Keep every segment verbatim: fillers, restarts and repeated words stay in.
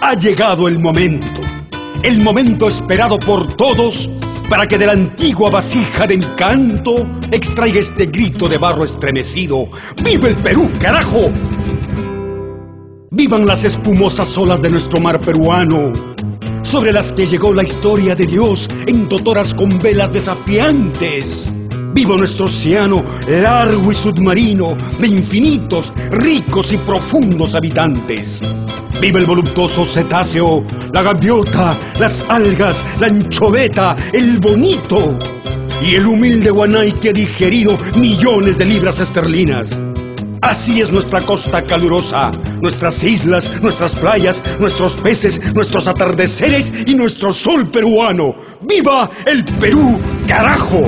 Ha llegado el momento, el momento esperado por todos, para que de la antigua vasija de mi canto extraiga este grito de barro estremecido. ¡Viva el Perú, carajo! ¡Vivan las espumosas olas de nuestro mar peruano, sobre las que llegó la historia de Dios en totoras con velas desafiantes! ¡Viva nuestro océano largo y submarino, de infinitos, ricos y profundos habitantes! ¡Viva el voluptuoso cetáceo, la gaviota, las algas, la anchoveta, el bonito! Y el humilde guanay que ha digerido millones de libras esterlinas. Así es nuestra costa calurosa, nuestras islas, nuestras playas, nuestros peces, nuestros atardeceres y nuestro sol peruano. ¡Viva el Perú, carajo!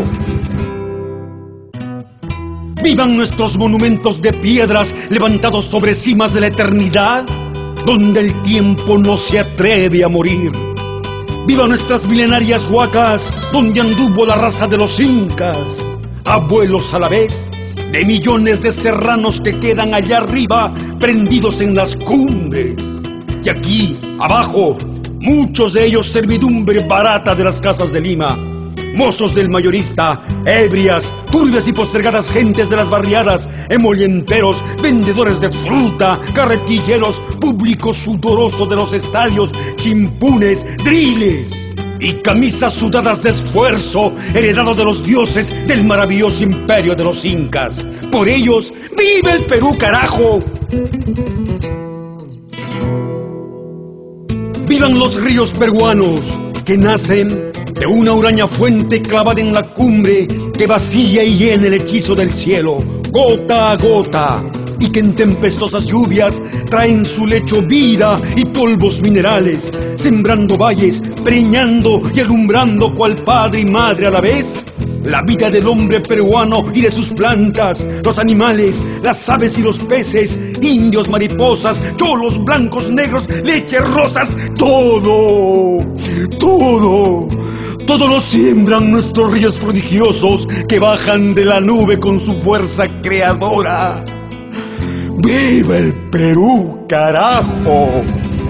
¡Vivan nuestros monumentos de piedras levantados sobre cimas de la eternidad, donde el tiempo no se atreve a morir! ¡Viva nuestras milenarias huacas, donde anduvo la raza de los incas, abuelos a la vez de millones de serranos que quedan allá arriba, prendidos en las cumbres! Y aquí, abajo, muchos de ellos servidumbre barata de las casas de Lima, mozos del mayorista, ebrias, turbias y postergadas gentes de las barriadas, emolienteros, vendedores de fruta, carretilleros, público sudoroso de los estadios, chimpunes, driles y camisas sudadas de esfuerzo, heredado de los dioses del maravilloso imperio de los incas. Por ellos, ¡viva el Perú, carajo! ¡Vivan los ríos peruanos, que nacen de una huraña fuente clavada en la cumbre, que vacía y llena el hechizo del cielo, gota a gota, y que en tempestuosas lluvias traen su lecho vida y polvos minerales, sembrando valles, preñando y alumbrando cual padre y madre a la vez la vida del hombre peruano y de sus plantas, los animales, las aves y los peces, indios, mariposas, cholos, blancos, negros, leches, rosas, todo, todo, todo lo siembran nuestros ríos prodigiosos que bajan de la nube con su fuerza creadora. ¡Viva el Perú, carajo!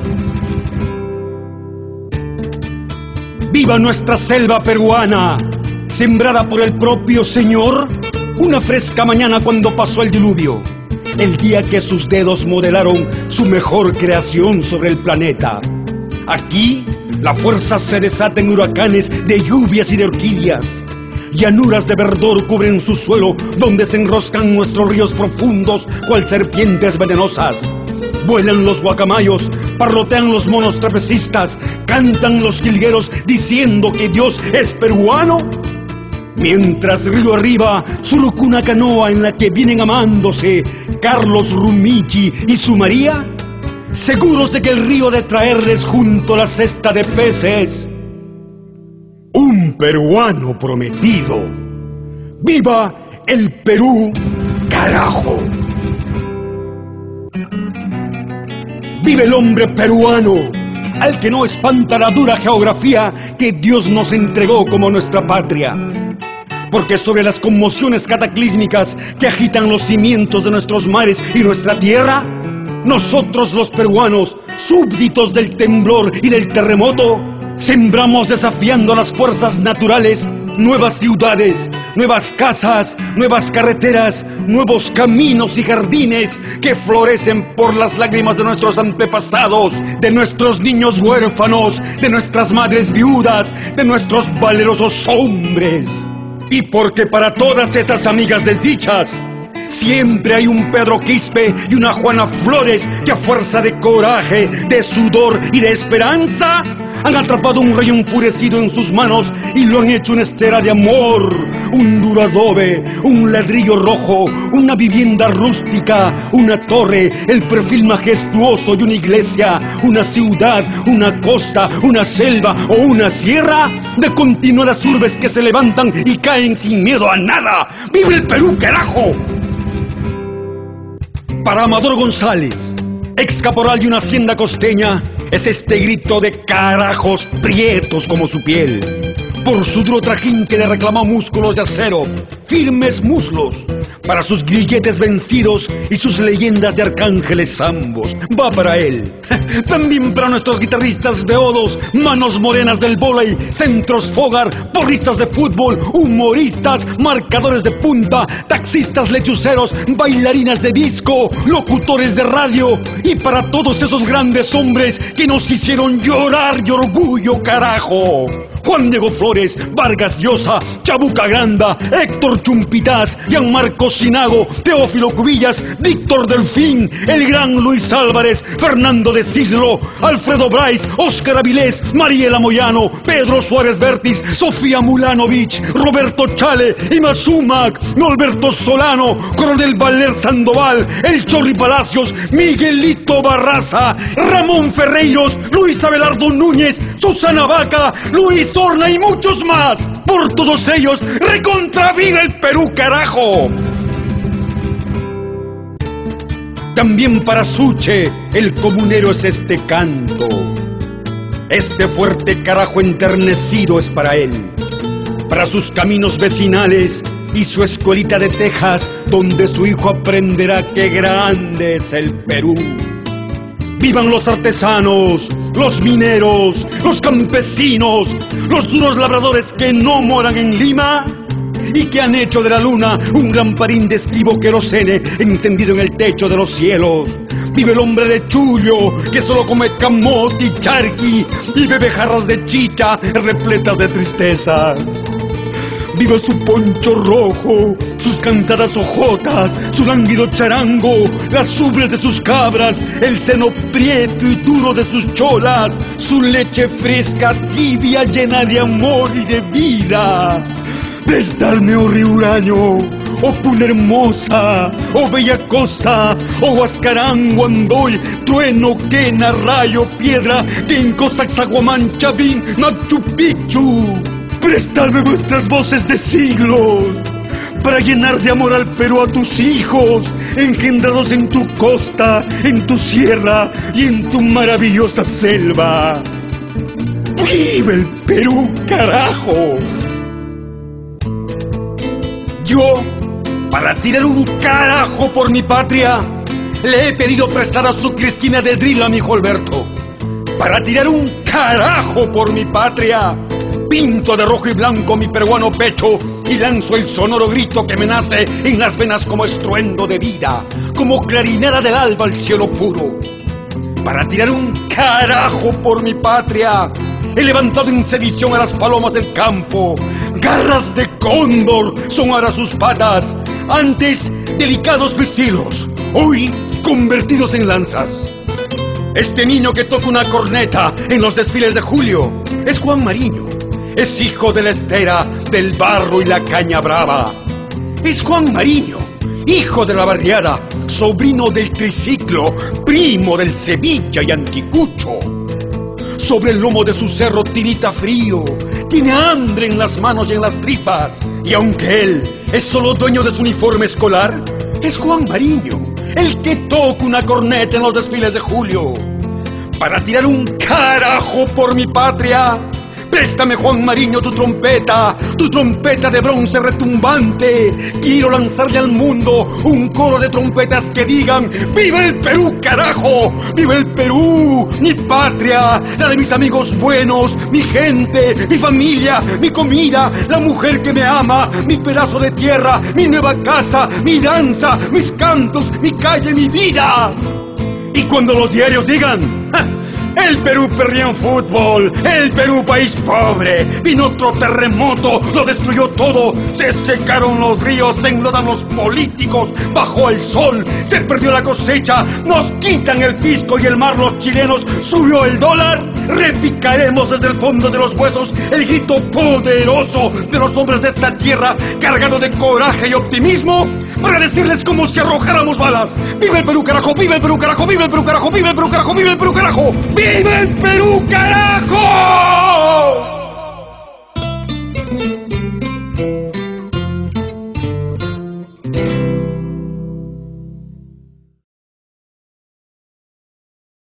¡Viva nuestra selva peruana, sembrada por el propio Señor una fresca mañana cuando pasó el diluvio, el día que sus dedos modelaron su mejor creación sobre el planeta! Aquí la fuerza se desata en huracanes de lluvias y de orquídeas. Llanuras de verdor cubren su suelo, donde se enroscan nuestros ríos profundos cual serpientes venenosas. Vuelan los guacamayos, parlotean los monos trapecistas, cantan los jilgueros diciendo que Dios es peruano. Mientras río arriba surca una canoa en la que vienen amándose Carlos Rumichi y su María, seguros de que el río ha de traerles junto a la cesta de peces un peruano prometido. ¡Viva el Perú, carajo! ¡Viva el hombre peruano, al que no espanta la dura geografía que Dios nos entregó como nuestra patria! Porque sobre las conmociones cataclísmicas que agitan los cimientos de nuestros mares y nuestra tierra, nosotros los peruanos, súbditos del temblor y del terremoto, sembramos desafiando a las fuerzas naturales nuevas ciudades, nuevas casas, nuevas carreteras, nuevos caminos y jardines que florecen por las lágrimas de nuestros antepasados, de nuestros niños huérfanos, de nuestras madres viudas, de nuestros valerosos hombres. Y porque para todas esas amigas desdichas siempre hay un Pedro Quispe y una Juana Flores que a fuerza de coraje, de sudor y de esperanza han atrapado un rayo enfurecido en sus manos y lo han hecho una estera de amor, un duro adobe, un ladrillo rojo, una vivienda rústica, una torre, el perfil majestuoso de una iglesia, una ciudad, una costa, una selva o una sierra de continuadas urbes que se levantan y caen sin miedo a nada. ¡Viva el Perú, carajo! Para Amador González, ex caporal de una hacienda costeña, es este grito de carajos prietos como su piel. por su duro trajín que le reclamó músculos de acero, firmes muslos, para sus grilletes vencidos y sus leyendas de arcángeles ambos. Va para él. También para nuestros guitarristas beodos, manos morenas del vóley, centros fogar, porristas de fútbol, humoristas, marcadores de punta, taxistas lechuceros, bailarinas de disco, locutores de radio, y para todos esos grandes hombres que nos hicieron llorar de orgullo, carajo. Juan Diego Flores, Vargas Llosa, Chabuca Granda, Héctor Chumpitaz, Gianmarco Sinago, Teófilo Cubillas, Víctor Delfín, el gran Luis Álvarez, Fernando de Cislo, Alfredo Bryce, Óscar Avilés, Mariela Moyano, Pedro Suárez Vértiz, Sofía Mulanovich, Roberto Chale, Ima Sumac, Norberto Solano, Coronel Valer Sandoval, El Chorri Palacios, Miguelito Barraza, Ramón Ferreiros, Luis Abelardo Núñez, Susana Vaca, Luis Horna y muchos más. Por todos ellos, recontra viva el Perú, carajo. También para Suche, el comunero es este canto. Este fuerte carajo enternecido es para él, para sus caminos vecinales y su escuelita de Texas, donde su hijo aprenderá qué grande es el Perú. ¡Vivan los artesanos, los mineros, los campesinos, los duros labradores que no moran en Lima y que han hecho de la luna un lamparín de esquivo querosene encendido en el techo de los cielos! ¡Vive el hombre de Chullo, que solo come camote y charqui y bebe jarras de chicha repletas de tristezas! ¡Viva su poncho rojo, sus cansadas ojotas, su lánguido charango, las ubres de sus cabras, el seno prieto y duro de sus cholas, su leche fresca, tibia, llena de amor y de vida! Prestadme, oh Riuraño, oh Puna Hermosa, oh Bella Costa, oh Huascarán, Guandoy, Trueno, Quena, Rayo, Piedra, Quinco, Sacsayhuamán, Chavín, Machu Picchu. Prestadme vuestras voces de siglos para llenar de amor al Perú a tus hijos, engendrados en tu costa, en tu sierra y en tu maravillosa selva. ¡Viva el Perú, carajo! Yo, para tirar un carajo por mi patria, le he pedido prestar a su Cristina de Drill a mi hijo Alberto. Para tirar un carajo por mi patria, pinto de rojo y blanco mi peruano pecho y lanzo el sonoro grito que me nace en las venas como estruendo de vida, como clarinada del alba al cielo puro. Para tirar un carajo por mi patria, he levantado en sedición a las palomas del campo. Garras de cóndor son ahora sus patas, antes delicados pistilos, hoy convertidos en lanzas. Este niño que toca una corneta en los desfiles de julio es Juan Mariño. Es hijo de la estera, del barro y la caña brava. Es Juan Mariño, hijo de la barriada, sobrino del triciclo, primo del Sevilla y Anticucho. Sobre el lomo de su cerro tirita frío, tiene hambre en las manos y en las tripas. Y aunque él es solo dueño de su uniforme escolar, es Juan Mariño el que toca una corneta en los desfiles de julio. Para tirar un carajo por mi patria, préstame, Juan Mariño, tu trompeta, tu trompeta de bronce retumbante. Quiero lanzarle al mundo un coro de trompetas que digan: ¡viva el Perú, carajo! ¡Viva el Perú, mi patria, la de mis amigos buenos, mi gente, mi familia, mi comida, la mujer que me ama, mi pedazo de tierra, mi nueva casa, mi danza, mis cantos, mi calle, mi vida! Y cuando los diarios digan: ¡ja! El Perú perdía en fútbol, el Perú país pobre, vino otro terremoto, lo destruyó todo, se secaron los ríos, se enlodan los políticos, bajó el sol, se perdió la cosecha, nos quitan el pisco y el mar los chilenos, subió el dólar, repicaremos desde el fondo de los huesos el grito poderoso de los hombres de esta tierra, cargado de coraje y optimismo, para decirles como si arrojáramos balas: ¡viva el Perú, carajo! ¡Viva el Perú, carajo! ¡Viva el Perú, carajo! ¡Viva el Perú, carajo! ¡Viva el Perú, carajo! ¡Viva el Perú, carajo!